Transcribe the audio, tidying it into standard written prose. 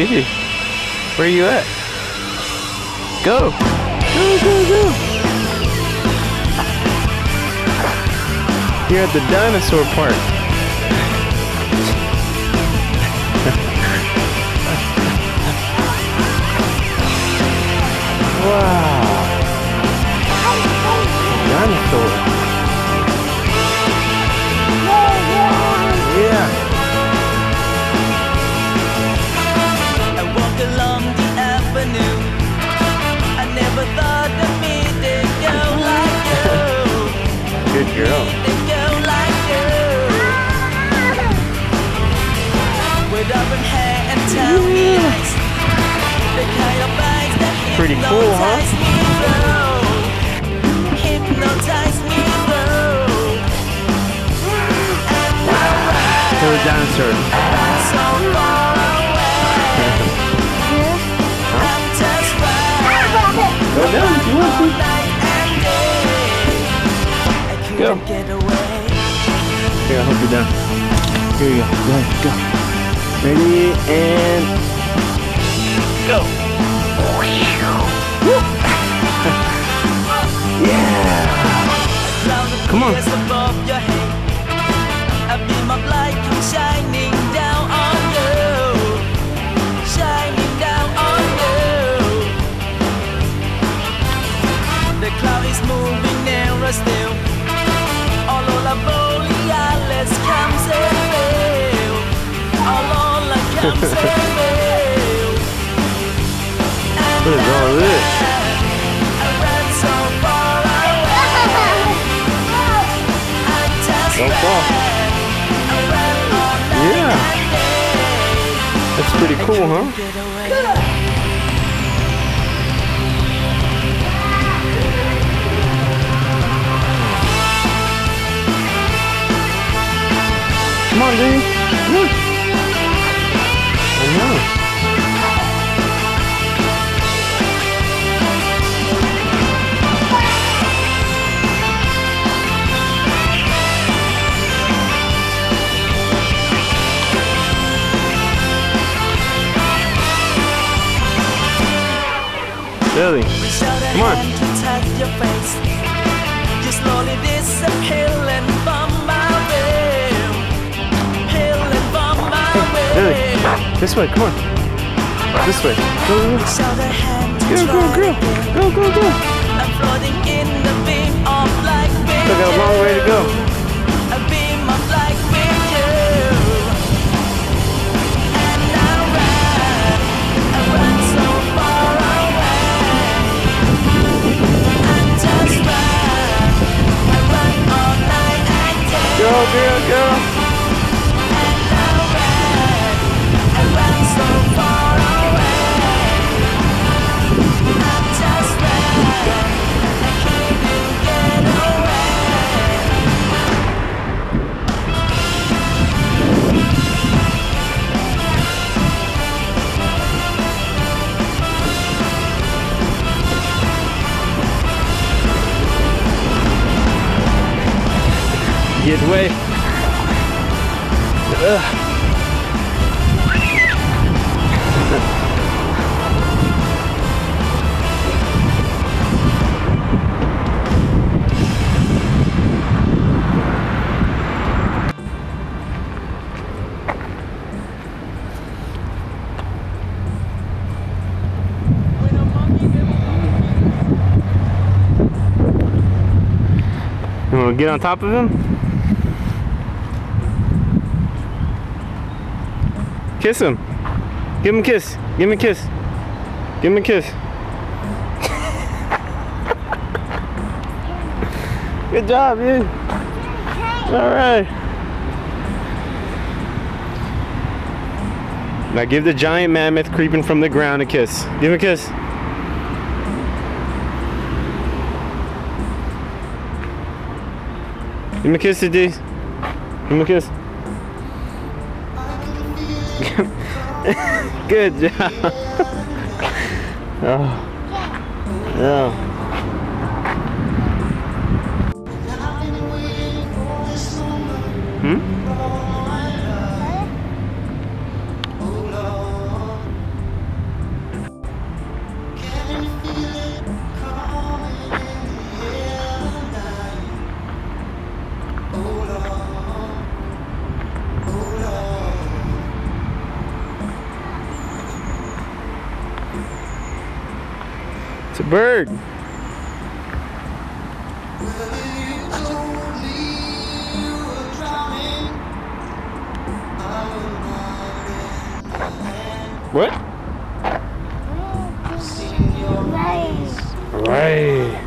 Dude, where are you at? Go! Go, go, go! You're at the dinosaur park. Wow! Dinosaur. Yeah. I walk along the avenue. I never thought of meeting a girl like you. Good girl. Meet a girl like you. With auburn hair and towny eyes. The kind of eyes that Pretty cool, huh? Hypnotize me, though. And To the dinosaur. so far away. I'm just right. Go down if you want to. Night and day. I Go. couldn't get away. Here, I'll help you down. Here you go. Go ahead, go. Ready, and go. Yeah. Come on. Above your head. A beam of light comes shining down on you. Shining down on you. The cloud is moving nearer still. All borealis comes and fail. All comes and fail. What is all this? I ran so far away. I just So far. I ran all night Yeah. and day. That's pretty cool, huh? Get away. Come on, dude. Look. I know. Billy, come on. To touch your face. You slowly disappearing from my view. Peeling from my Billy, view. this way, come on. This way. Go, go, Reach out a hand to go. Go, try go, again. go. Go, go, go. I'm floating in the beam of light with Still got a long way to go. A beam of light with you. And I ran so far away. I just ran. I ran all night and day. Go, girl, go. And I ran so far away. I just ran. I couldn't get away. Get away. Ugh. You want to get on top of him? Kiss him. Give him a kiss. Give him a kiss. Give him a kiss. Good job, dude. All right. Now give the giant mammoth creeping from the ground a kiss. Give him a kiss. Give him a kiss, Today. Give him a kiss. Good job. Oh. Yeah. Bird. What? Right. Right.